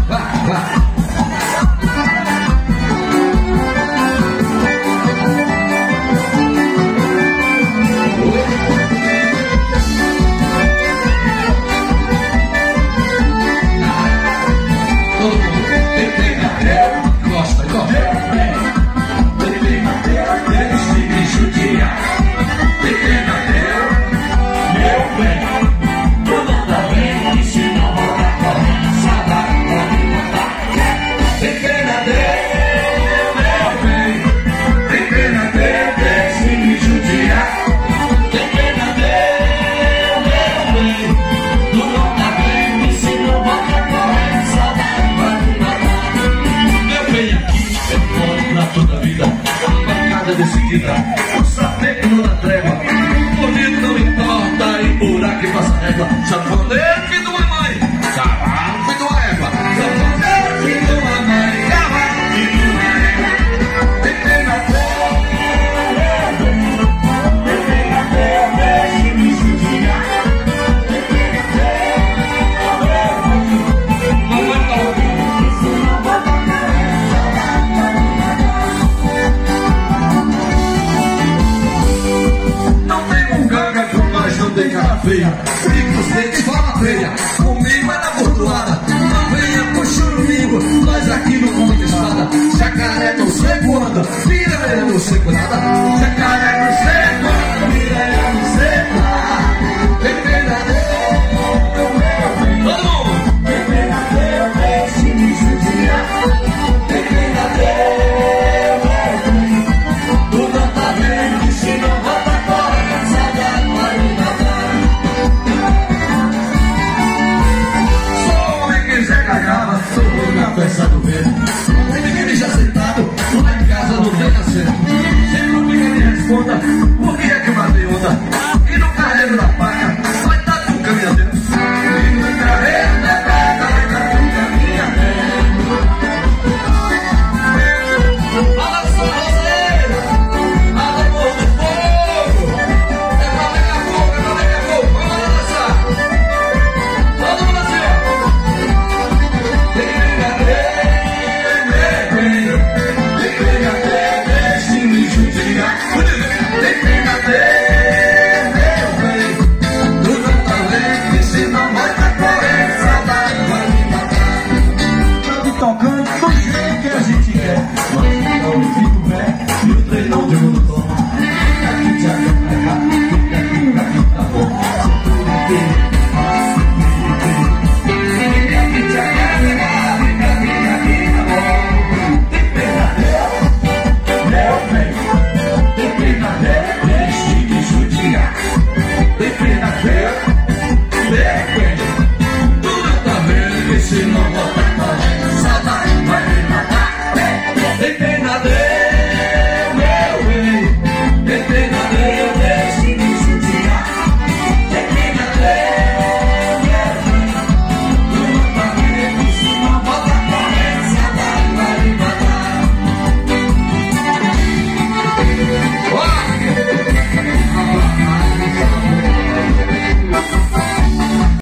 vai. Decidida, o sapeco na trégua, bonito não importa, e por aqui passa a régua. Sanfoneiro, filho de uma mãe, cavalo, filho de uma égua. Sanfoneiro, filho de uma mãe, cavalo, filho de uma égua. Tem pena deixe me judiar. Tem pena mamãe tá isso não vai tocar. Não tem cara feia, e você que fala feia, comigo é na bordoada. Não venha pro churumingo, mas aqui no Conde de Espada. Jacaré não sei quando, piranha não sei nada. Jacaré não sei quando, piranha não sei nada. Tem pena todo mundo. Tem pena deixe me judiar. Tem pena tu não tá vendo que se não volta correndo, saudade vai me matar. Sou o homem que Zé Cagava, sou na peça do vento.